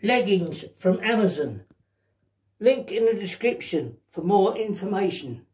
Leggings from Amazon. Link in the description for more information.